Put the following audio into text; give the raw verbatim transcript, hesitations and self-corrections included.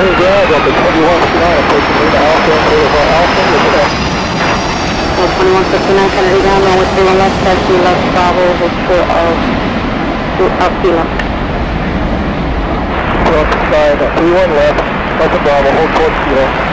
Green Grab up at twenty-one fifty-nine, approaching Marina Alpha, Boulevard Alpha, with that. twenty-one fifty-nine, Kennedy down, runway three one left, taxi left, Bravo, with four of, two of Kilo. Left side, three one left, Delta Bravo, hold towards Kilo.